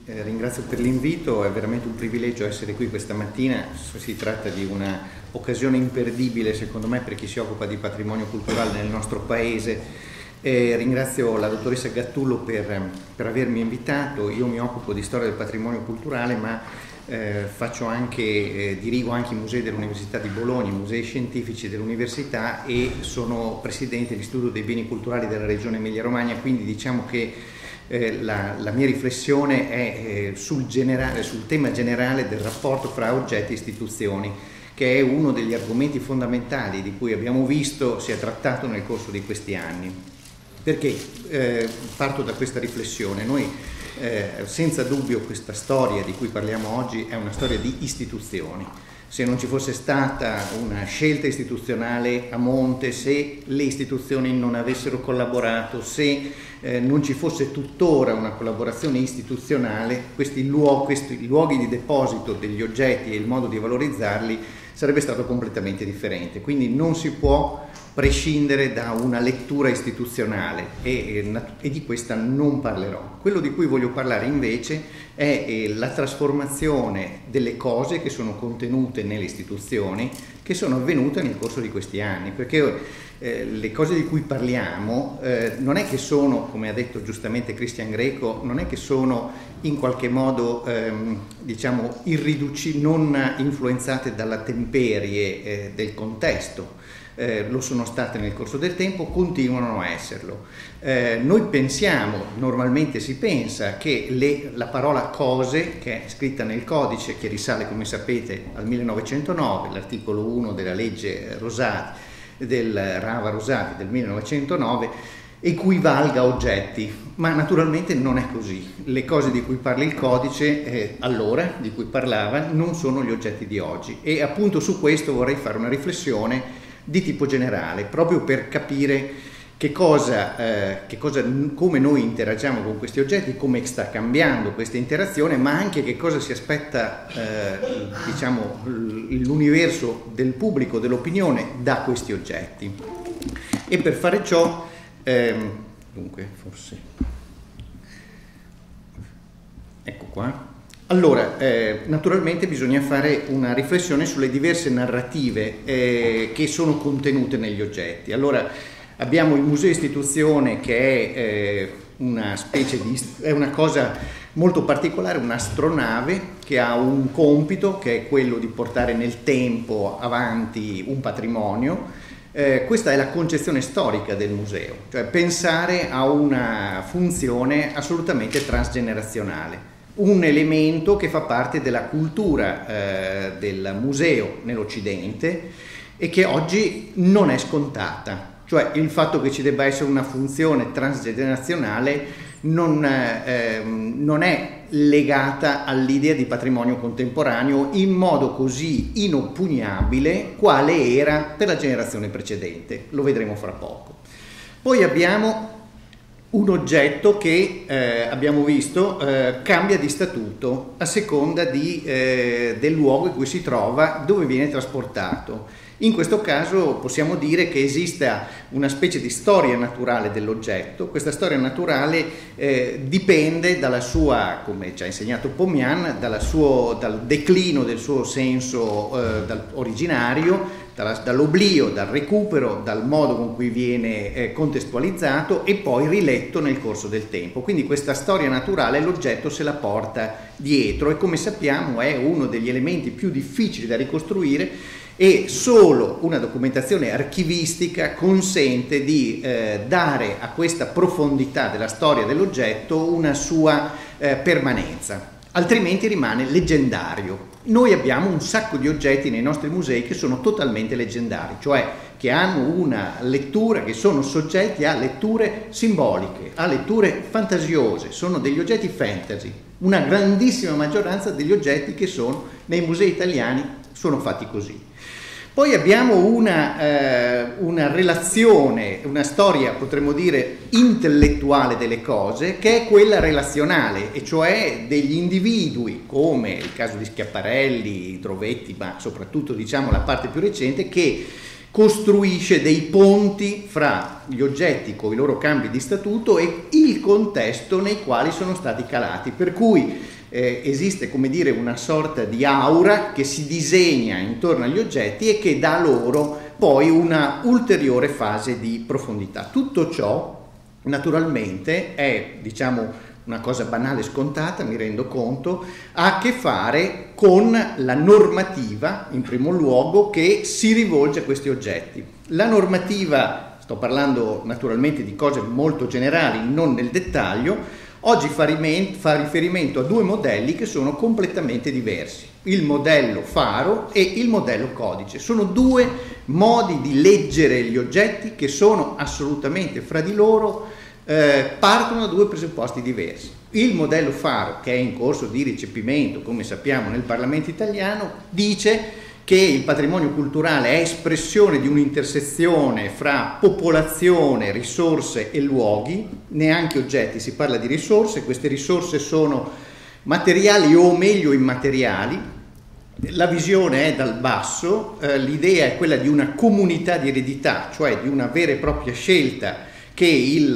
ringrazio per l'invito, è veramente un privilegio essere qui questa mattina. Si tratta di un'occasione imperdibile secondo me per chi si occupa di patrimonio culturale nel nostro paese. Ringrazio la dottoressa Gattullo per avermi invitato. Io mi occupo di storia del patrimonio culturale, ma dirigo anche i musei dell'Università di Bologna, i musei scientifici dell'università, e sono presidente dell'Istituto dei Beni Culturali della Regione Emilia-Romagna, quindi diciamo che la mia riflessione è sul tema generale del rapporto fra oggetti e istituzioni, che è uno degli argomenti fondamentali di cui abbiamo visto si è trattato nel corso di questi anni. Perché parto da questa riflessione? Noi senza dubbio questa storia di cui parliamo oggi è una storia di istituzioni. Se non ci fosse stata una scelta istituzionale a monte, se le istituzioni non avessero collaborato, se non ci fosse tuttora una collaborazione istituzionale, questi luoghi di deposito degli oggetti e il modo di valorizzarli sarebbe stato completamente differente. Quindi non si può prescindere da una lettura istituzionale e di questa non parlerò. Quello di cui voglio parlare invece è la trasformazione delle cose che sono contenute nelle istituzioni, che sono avvenute nel corso di questi anni, perché le cose di cui parliamo non è che sono, come ha detto giustamente Cristian Greco, non è che sono in qualche modo diciamo non influenzate dalla temperie del contesto. Lo sono state nel corso del tempo, continuano a esserlo. Noi pensiamo, normalmente si pensa che la parola cose, che è scritta nel codice, che risale come sapete al 1909, l'articolo 1 della legge Rosati, del Rava Rosati del 1909, equivalga a oggetti, ma naturalmente non è così. Le cose di cui parla il codice allora, di cui parlava, non sono gli oggetti di oggi, e appunto su questo vorrei fare una riflessione di tipo generale, proprio per capire come noi interagiamo con questi oggetti, come sta cambiando questa interazione, ma anche che cosa si aspetta diciamo l'universo del pubblico, dell'opinione da questi oggetti. E per fare ciò dunque forse ecco qua. Allora, naturalmente bisogna fare una riflessione sulle diverse narrative che sono contenute negli oggetti. Allora, abbiamo il museo istituzione, che è una specie è una cosa molto particolare, un'astronave che ha un compito, che è quello di portare nel tempo avanti un patrimonio. Questa è la concezione storica del museo, cioè pensare a una funzione assolutamente transgenerazionale. Un elemento che fa parte della cultura del museo nell'Occidente e che oggi non è scontata, cioè il fatto che ci debba essere una funzione transgenerazionale non è legata all'idea di patrimonio contemporaneo in modo così inoppugnabile quale era per la generazione precedente. Lo vedremo fra poco. Poi abbiamo un oggetto che abbiamo visto cambia di statuto a seconda del luogo in cui si trova, dove viene trasportato. In questo caso possiamo dire che esista una specie di storia naturale dell'oggetto. Questa storia naturale dipende dalla sua, come ci ha insegnato Pomian, dal declino del suo senso originario, dall'oblio, dal recupero, dal modo con cui viene contestualizzato e poi riletto nel corso del tempo. Quindi questa storia naturale l'oggetto se la porta dietro e, come sappiamo, è uno degli elementi più difficili da ricostruire, e solo una documentazione archivistica consente di dare a questa profondità della storia dell'oggetto una sua permanenza, altrimenti rimane leggendario. Noi abbiamo un sacco di oggetti nei nostri musei che sono totalmente leggendari, cioè che hanno una lettura, che sono soggetti a letture simboliche, a letture fantasiose, sono degli oggetti fantasy. Una grandissima maggioranza degli oggetti che sono nei musei italiani sono fatti così. Poi abbiamo una relazione, una storia, potremmo dire, intellettuale delle cose, che è quella relazionale, e cioè degli individui, come il caso di Schiaparelli, Drovetti, ma soprattutto diciamo la parte più recente, che costruisce dei ponti fra gli oggetti con i loro cambi di statuto e il contesto nei quali sono stati calati. Per cui esiste, come dire, una sorta di aura che si disegna intorno agli oggetti e che dà loro poi una ulteriore fase di profondità. Tutto ciò naturalmente è, diciamo, una cosa banale e scontata, mi rendo conto, ha a che fare con la normativa, in primo luogo, che si rivolge a questi oggetti. La normativa, sto parlando naturalmente di cose molto generali, non nel dettaglio, oggi fa riferimento a due modelli che sono completamente diversi. Il modello faro e il modello codice. Sono due modi di leggere gli oggetti che sono assolutamente fra di loro partono da due presupposti diversi. Il modello faro, che è in corso di recepimento, come sappiamo, nel Parlamento italiano, dice che il patrimonio culturale è espressione di un'intersezione fra popolazione, risorse e luoghi, neanche oggetti, si parla di risorse. Queste risorse sono materiali o meglio immateriali. La visione è dal basso, l'idea è quella di una comunità di eredità, cioè di una vera e propria scelta che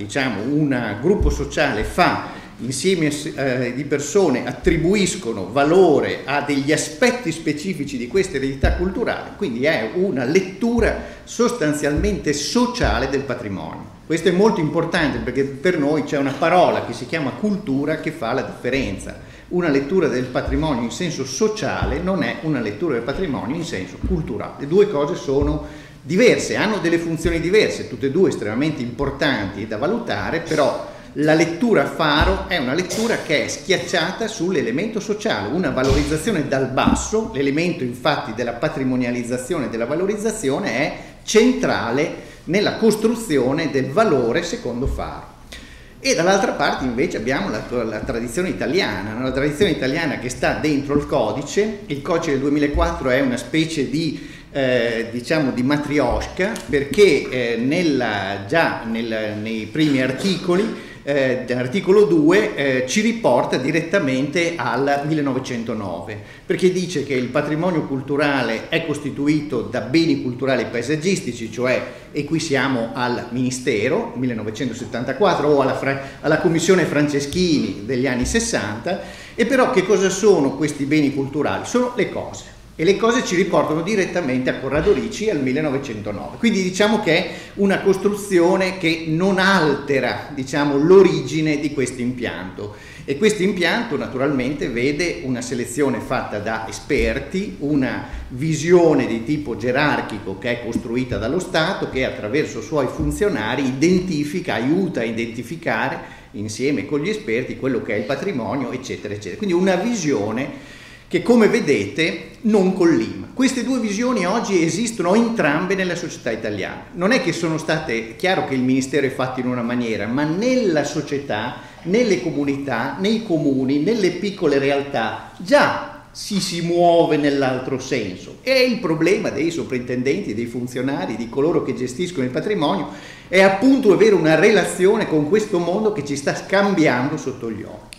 un gruppo sociale fa insieme di persone, attribuiscono valore a degli aspetti specifici di questa eredità culturale, quindi è una lettura sostanzialmente sociale del patrimonio. Questo è molto importante perché per noi c'è una parola che si chiama cultura che fa la differenza. Una lettura del patrimonio in senso sociale non è una lettura del patrimonio in senso culturale. Le due cose sono diverse, hanno delle funzioni diverse, tutte e due estremamente importanti da valutare, però la lettura faro è una lettura che è schiacciata sull'elemento sociale, una valorizzazione dal basso. L'elemento infatti della patrimonializzazione e della valorizzazione è centrale nella costruzione del valore secondo faro. E dall'altra parte invece abbiamo la tradizione italiana, una tradizione italiana che sta dentro il codice del 2004 è una specie di di matrioshka, perché nei primi articoli dell'articolo 2 ci riporta direttamente al 1909, perché dice che il patrimonio culturale è costituito da beni culturali paesaggistici, cioè, e qui siamo al Ministero 1974 o alla Commissione Franceschini degli anni 60, e però che cosa sono questi beni culturali? Sono le cose. E le cose ci riportano direttamente a Corrado Ricci al 1909. Quindi diciamo che è una costruzione che non altera, l'origine di questo impianto. E questo impianto naturalmente vede una selezione fatta da esperti, una visione di tipo gerarchico che è costruita dallo Stato, che attraverso i suoi funzionari aiuta a identificare insieme con gli esperti quello che è il patrimonio, eccetera, eccetera. Quindi una visione che, come vedete, non collima. Queste due visioni oggi esistono entrambe nella società italiana. Non è che sono state, chiaro che il Ministero è fatto in una maniera, ma nella società, nelle comunità, nei comuni, nelle piccole realtà, già si muove nell'altro senso. E il problema dei sovrintendenti, dei funzionari, di coloro che gestiscono il patrimonio, è appunto avere una relazione con questo mondo che ci sta scambiando sotto gli occhi.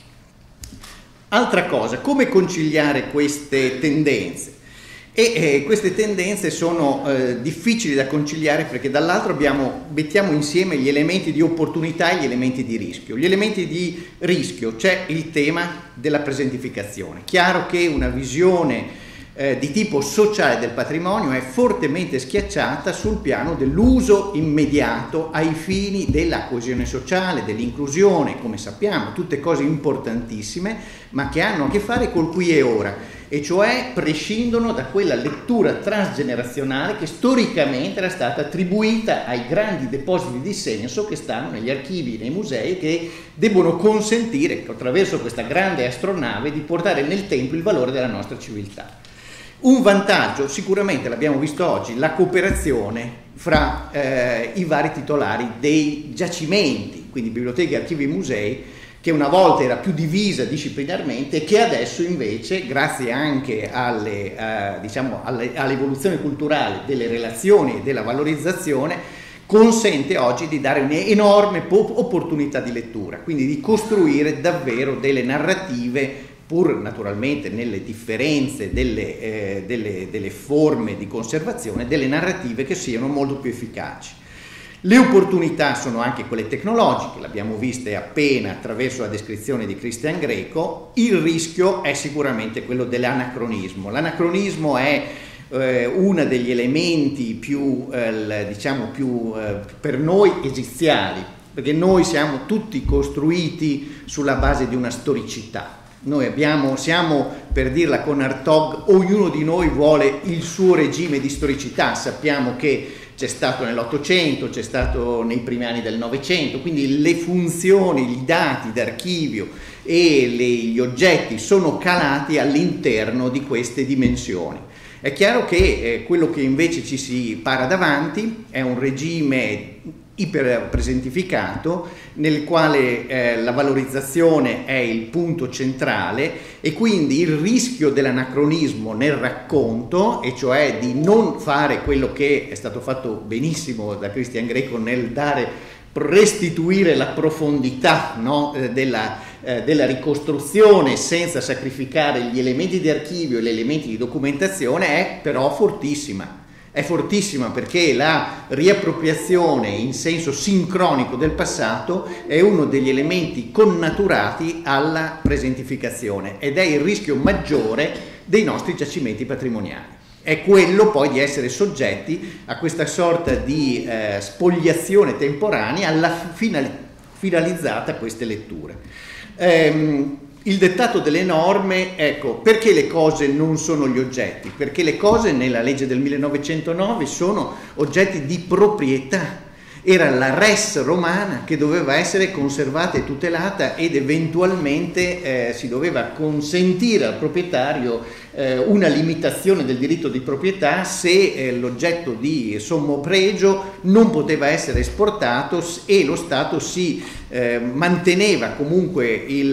Altra cosa, come conciliare queste tendenze? Queste tendenze sono difficili da conciliare perché dall'altro mettiamo insieme gli elementi di opportunità e gli elementi di rischio. Gli elementi di rischio, c'è il tema della presentificazione. Chiaro che una visione di tipo sociale del patrimonio è fortemente schiacciata sul piano dell'uso immediato ai fini della coesione sociale, dell'inclusione, come sappiamo, tutte cose importantissime, ma che hanno a che fare col qui e ora, e cioè prescindono da quella lettura transgenerazionale che storicamente era stata attribuita ai grandi depositi di senso che stanno negli archivi, nei musei, che debbono consentire, attraverso questa grande astronave, di portare nel tempo il valore della nostra civiltà. Un vantaggio, sicuramente l'abbiamo visto oggi, la cooperazione fra i vari titolari dei giacimenti, quindi biblioteche, archivi e musei, che una volta era più divisa disciplinarmente e che adesso invece, grazie anche all'evoluzione culturale delle relazioni e della valorizzazione, consente oggi di dare un'enorme opportunità di lettura, quindi di costruire davvero delle narrative, pur naturalmente nelle differenze delle forme di conservazione, delle narrative che siano molto più efficaci. Le opportunità sono anche quelle tecnologiche, l'abbiamo viste appena attraverso la descrizione di Cristian Greco. Il rischio è sicuramente quello dell'anacronismo. L'anacronismo è uno degli elementi più, per noi esiziali, perché noi siamo tutti costruiti sulla base di una storicità. Noi siamo, per dirla con Hartog, ognuno di noi vuole il suo regime di storicità. Sappiamo che c'è stato nell'Ottocento, c'è stato nei primi anni del Novecento, quindi le funzioni, i dati d'archivio e gli oggetti sono calati all'interno di queste dimensioni. È chiaro che quello che invece ci si para davanti è un regime iperpresentificato nel quale la valorizzazione è il punto centrale e quindi il rischio dell'anacronismo nel racconto, e cioè di non fare quello che è stato fatto benissimo da Cristian Greco nel restituire la profondità, no, della ricostruzione senza sacrificare gli elementi di archivio e gli elementi di documentazione, è però fortissima. È fortissima perché la riappropriazione in senso sincronico del passato è uno degli elementi connaturati alla presentificazione ed è il rischio maggiore dei nostri giacimenti patrimoniali. È quello poi di essere soggetti a questa sorta di spoliazione temporanea finalizzata a queste letture. Il dettato delle norme, ecco, perché le cose non sono gli oggetti? Perché le cose nella legge del 1909 sono oggetti di proprietà. Era la res romana che doveva essere conservata e tutelata ed eventualmente si doveva consentire al proprietario una limitazione del diritto di proprietà se l'oggetto di sommo pregio non poteva essere esportato e lo Stato si manteneva comunque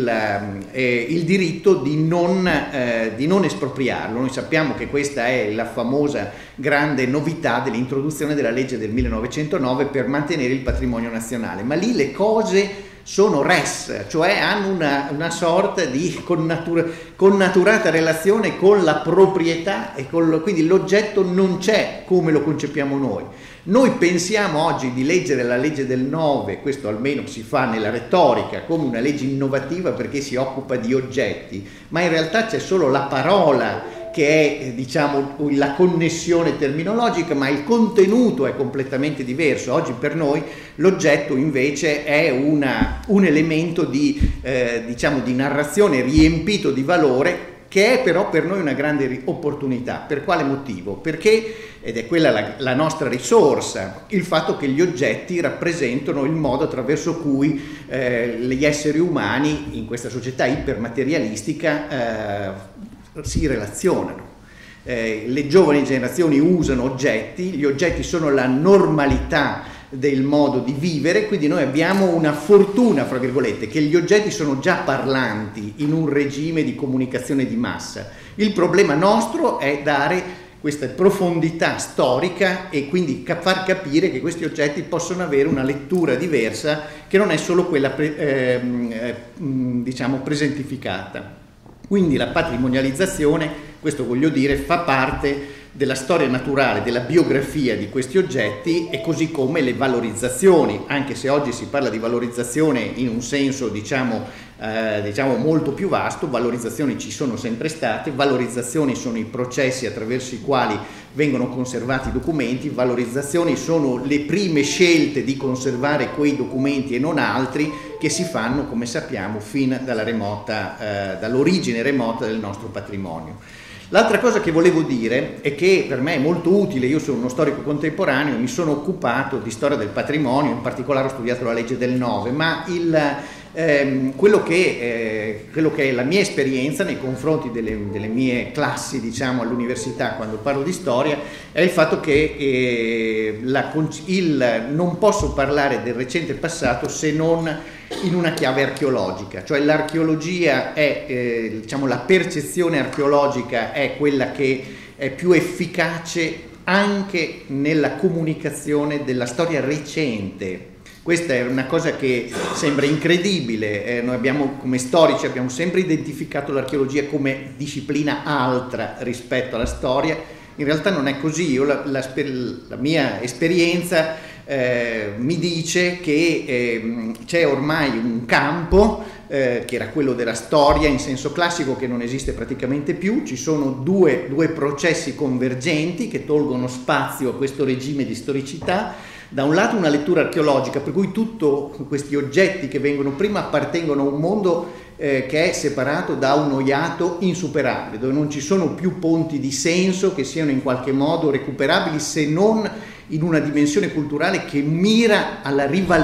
il diritto di non espropriarlo. Noi sappiamo che questa è la famosa grande novità dell'introduzione della legge del 1909 per mantenere il patrimonio nazionale, ma lì le cose sono res, cioè hanno una sorta di connaturata relazione con la proprietà e quindi l'oggetto non c'è come lo concepiamo noi. Noi pensiamo oggi di leggere la legge del 9, questo almeno si fa nella retorica, come una legge innovativa perché si occupa di oggetti, ma in realtà c'è solo la parola che è, diciamo, la connessione terminologica, ma il contenuto è completamente diverso. Oggi per noi l'oggetto invece è un elemento di narrazione riempito di valore, che è però per noi una grande opportunità. Per quale motivo? Perché, ed è quella la nostra risorsa, il fatto che gli oggetti rappresentano il modo attraverso cui gli esseri umani in questa società ipermaterialistica si relazionano. Le giovani generazioni usano oggetti, gli oggetti sono la normalità del modo di vivere, quindi noi abbiamo una fortuna, fra virgolette, che gli oggetti sono già parlanti in un regime di comunicazione di massa. Il problema nostro è dare questa profondità storica e quindi far capire che questi oggetti possono avere una lettura diversa che non è solo quella presentificata. Quindi la patrimonializzazione, questo voglio dire, fa parte della storia naturale, della biografia di questi oggetti, e così come le valorizzazioni, anche se oggi si parla di valorizzazione in un senso diciamo molto più vasto. Valorizzazioni ci sono sempre state, valorizzazioni sono i processi attraverso i quali vengono conservati i documenti, valorizzazioni sono le prime scelte di conservare quei documenti e non altri, che si fanno, come sappiamo, fin dall'origine remota del nostro patrimonio. L'altra cosa che volevo dire è che per me è molto utile, io sono uno storico contemporaneo, mi sono occupato di storia del patrimonio, in particolare ho studiato la legge del 9, ma quello che è la mia esperienza nei confronti delle mie classi, diciamo, all'università, quando parlo di storia, è il fatto che non posso parlare del recente passato se non in una chiave archeologica, cioè l'archeologia è, la percezione archeologica è quella che è più efficace anche nella comunicazione della storia recente. Questa è una cosa che sembra incredibile, noi come storici abbiamo sempre identificato l'archeologia come disciplina altra rispetto alla storia. In realtà non è così. Io la mia esperienza mi dice che c'è ormai un campo che era quello della storia in senso classico, che non esiste praticamente più. Ci sono due processi convergenti che tolgono spazio a questo regime di storicità. Da un lato una lettura archeologica, per cui tutti questi oggetti che vengono prima appartengono a un mondo che è separato da uno iato insuperabile, dove non ci sono più ponti di senso che siano in qualche modo recuperabili, se non in una dimensione culturale che mira alla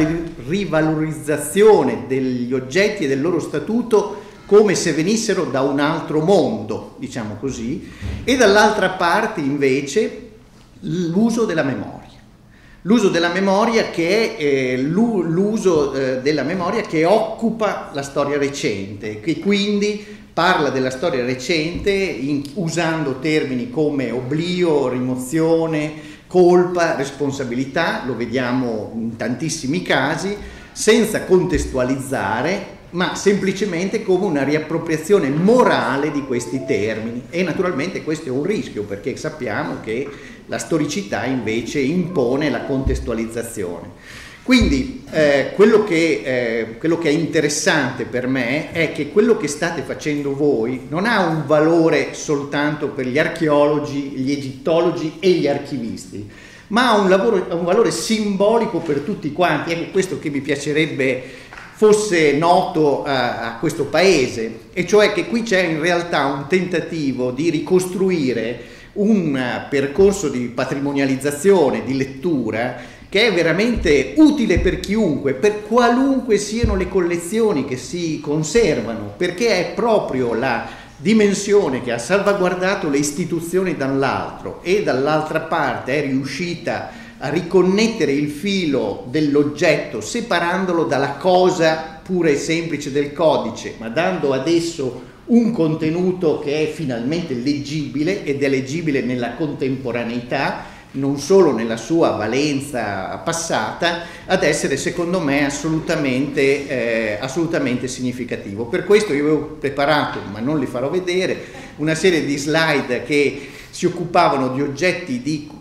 rivalorizzazione degli oggetti e del loro statuto come se venissero da un altro mondo, diciamo così, e dall'altra parte invece l'uso della memoria. L'uso della memoria che è l'uso della memoria che occupa la storia recente, che quindi parla della storia recente usando termini come oblio, rimozione, colpa, responsabilità, lo vediamo in tantissimi casi, senza contestualizzare, ma semplicemente come una riappropriazione morale di questi termini. E naturalmente questo è un rischio, perché sappiamo che la storicità invece impone la contestualizzazione. Quindi quello che è interessante per me è che quello che state facendo voi non ha un valore soltanto per gli archeologi, gli egittologi e gli archivisti, ma ha un valore simbolico per tutti quanti. Ecco, questo che mi piacerebbe fosse noto a questo paese, e cioè che qui c'è in realtà un tentativo di ricostruire un percorso di patrimonializzazione, di lettura, che è veramente utile per chiunque, per qualunque siano le collezioni che si conservano, perché è proprio la dimensione che ha salvaguardato le istituzioni dall'altro e dall'altra parte è riuscita a riconnettere il filo dell'oggetto, separandolo dalla cosa pura e semplice del codice, ma dando ad esso un contenuto che è finalmente leggibile, ed è leggibile nella contemporaneità, non solo nella sua valenza passata, ad essere secondo me assolutamente significativo. Per questo io avevo preparato, ma non li farò vedere, una serie di slide che si occupavano di oggetti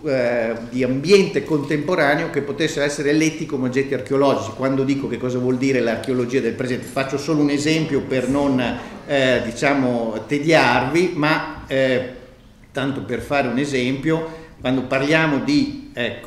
di ambiente contemporaneo che potessero essere letti come oggetti archeologici. Quando dico che cosa vuol dire l'archeologia del presente, faccio solo un esempio per non diciamo tediarvi, ma tanto per fare un esempio, quando parliamo di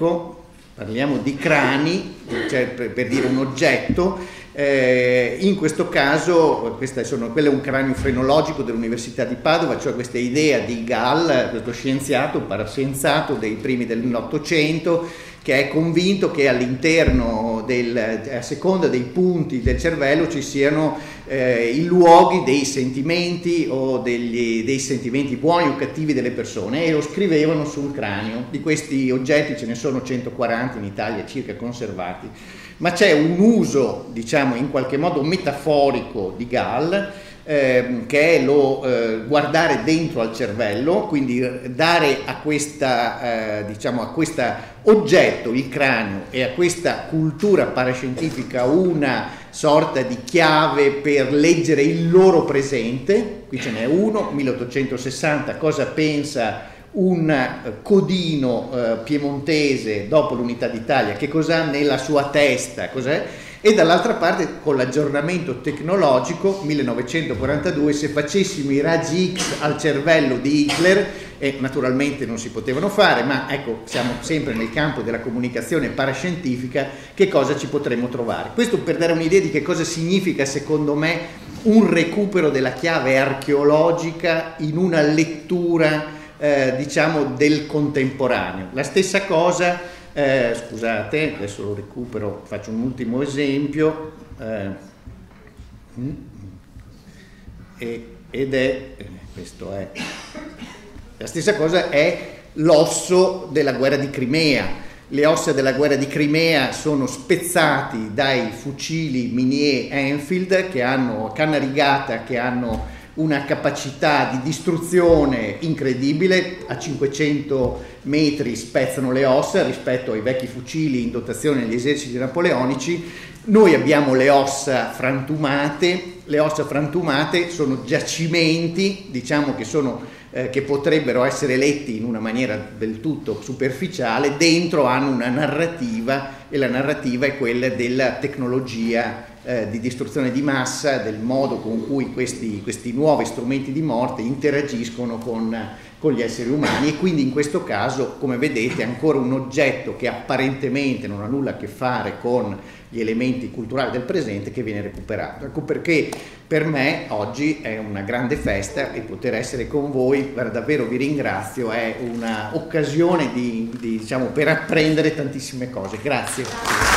crani, cioè per dire un oggetto, in questo caso quello è un cranio frenologico dell'Università di Padova, cioè questa idea di Gall, questo scienziato, parascienziato dei primi dell'Ottocento, che è convinto che all'interno a seconda dei punti del cervello ci siano i luoghi dei sentimenti o dei sentimenti buoni o cattivi delle persone, e lo scrivevano sul cranio. Di questi oggetti ce ne sono 140 in Italia circa conservati, ma c'è un uso, diciamo, in qualche modo metaforico di Gall, che è lo guardare dentro al cervello, quindi dare a questa diciamo a questo oggetto, il cranio, e a questa cultura parascientifica una sorta di chiave per leggere il loro presente. Qui ce n'è uno, 1860, cosa pensa un codino piemontese dopo l'Unità d'Italia, che cos'ha nella sua testa, cos'è? E dall'altra parte, con l'aggiornamento tecnologico, 1942, se facessimo i raggi X al cervello di Hitler, e naturalmente non si potevano fare, ma ecco, siamo sempre nel campo della comunicazione parascientifica, che cosa ci potremmo trovare? Questo per dare un'idea di che cosa significa, secondo me, un recupero della chiave archeologica in una lettura diciamo del contemporaneo. La stessa cosa, scusate, adesso lo recupero, faccio un ultimo esempio, questo è, la stessa cosa è l'osso della guerra di Crimea. Le ossa della guerra di Crimea sono spezzati dai fucili Minier Enfield, che hanno canna rigata, che hanno una capacità di distruzione incredibile, a 500 metri spezzano le ossa rispetto ai vecchi fucili in dotazione negli eserciti napoleonici. Noi abbiamo le ossa frantumate sono giacimenti, diciamo che che potrebbero essere letti in una maniera del tutto superficiale, dentro hanno una narrativa e la narrativa è quella della tecnologia di distruzione di massa, del modo con cui questi nuovi strumenti di morte interagiscono con gli esseri umani, e quindi in questo caso, come vedete, è ancora un oggetto che apparentemente non ha nulla a che fare con gli elementi culturali del presente che viene recuperato. Ecco perché per me oggi è una grande festa e poter essere con voi, davvero vi ringrazio, è un'occasione diciamo, per apprendere tantissime cose. Grazie.